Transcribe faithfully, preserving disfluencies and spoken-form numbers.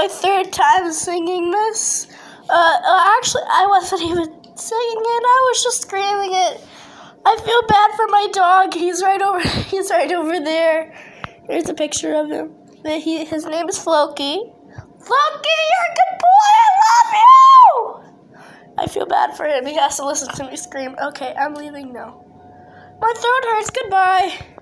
my third time singing this. Uh, uh, actually, I wasn't even singing it. I was just screaming it. I feel bad for my dog. He's right over. He's right over there. Here's a picture of him. He, his name is Floki. Floki, you're a good boy. I love you. I feel bad for him. He has to listen to me scream. Okay, I'm leaving now. My throat hurts. Goodbye.